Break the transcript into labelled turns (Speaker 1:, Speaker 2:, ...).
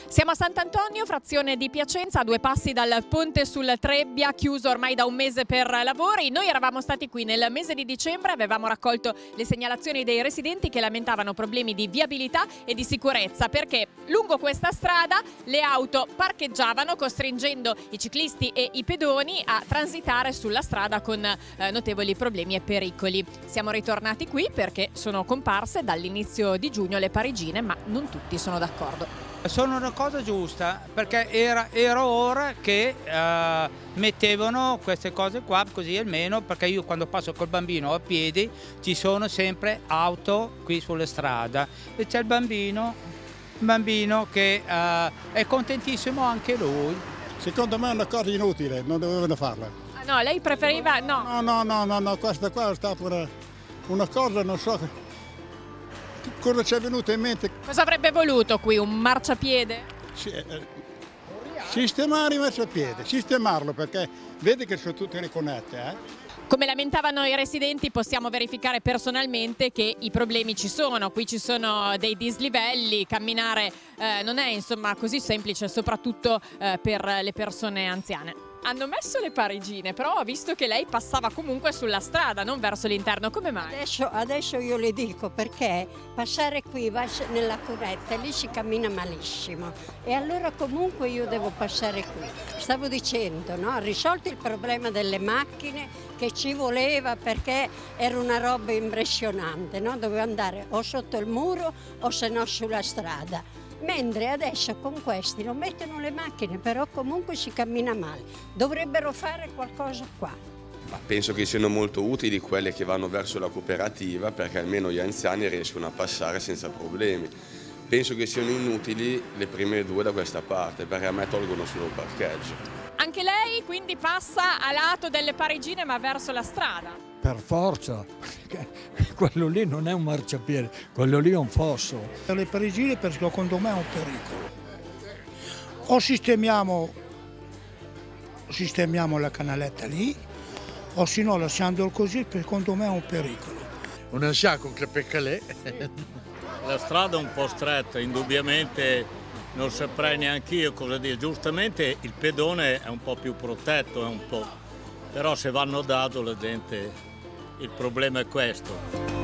Speaker 1: Siamo a Sant'Antonio, frazione di Piacenza, a 2 passi dal ponte sul Trebbia, chiuso ormai da un mese per lavori. Noi eravamo stati qui nel mese di dicembre, avevamo raccolto le segnalazioni dei residenti che lamentavano problemi di viabilità e di sicurezza, perché lungo questa strada le auto parcheggiavano, costringendo i ciclisti e i pedoni a transitare sulla strada con notevoli problemi e pericoli. Siamo ritornati qui perché sono comparse dall'inizio di giugno le parigine, ma non tutti sono d'accordo.
Speaker 2: Sono una cosa giusta, perché era ora che mettevano queste cose qua, così almeno, perché io quando passo col bambino a piedi ci sono sempre auto qui sulle strade e c'è il bambino che è contentissimo anche lui.
Speaker 3: Secondo me è una cosa inutile, non dovevano farla.
Speaker 1: Ah no, lei preferiva no?
Speaker 3: No, questa qua è stata una cosa, non so cosa ci è venuto in mente.
Speaker 1: Cosa avrebbe voluto qui? Un marciapiede?
Speaker 3: Sistemare i marciapiede, sistemarlo, perché vedi che sono tutte riconnette.
Speaker 1: Come lamentavano i residenti, possiamo verificare personalmente che i problemi ci sono. Qui ci sono dei dislivelli, camminare non è insomma così semplice, soprattutto per le persone anziane. Hanno messo le parigine, però ho visto che lei passava comunque sulla strada, non verso l'interno. Come mai?
Speaker 4: Adesso io le dico perché passare qui, vai nella cunetta e lì si cammina malissimo. E allora comunque io devo passare qui. Stavo dicendo, no? Risolto il problema delle macchine che ci voleva perché era una roba impressionante, no? Dovevo andare o sotto il muro o se no sulla strada. Mentre adesso con questi non mettono le macchine, però comunque si cammina male. Dovrebbero fare qualcosa qua.
Speaker 5: Ma penso che siano molto utili quelle che vanno verso la cooperativa, perché almeno gli anziani riescono a passare senza problemi. Penso che siano inutili le prime 2 da questa parte, perché a me tolgono solo il parcheggio.
Speaker 1: Anche lei quindi passa a lato delle parigine ma verso la strada?
Speaker 6: Per forza, quello lì non è un marciapiede, quello lì è un fosso.
Speaker 7: Le parigine perché secondo me è un pericolo. O sistemiamo la canaletta lì, o se no lasciandolo così, secondo me è un pericolo.
Speaker 8: Non sa con che peccalè.
Speaker 9: La strada è un po' stretta, indubbiamente non saprei neanche io cosa dire. Giustamente il pedone è un po' più protetto, però se vanno dato la gente, il problema è questo.